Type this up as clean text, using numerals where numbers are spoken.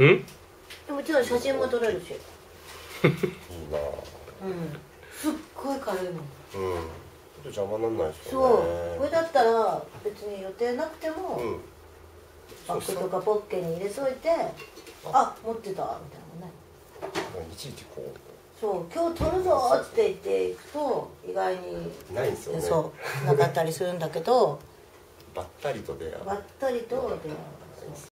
ん？ でもちろん写真も撮れるし。 いいな。 すっごい軽いもん。 ちょっと邪魔なんないですよそうね。 これだったら別に予定なくても、バッグとかポッケに入れといて、あ、持ってたみたいなね。 いちいちこそう、今日撮るぞって言っていくと意外にうないんですよね。 そうなかったりするんだけどばったりと出会う。 ばったりと出会う。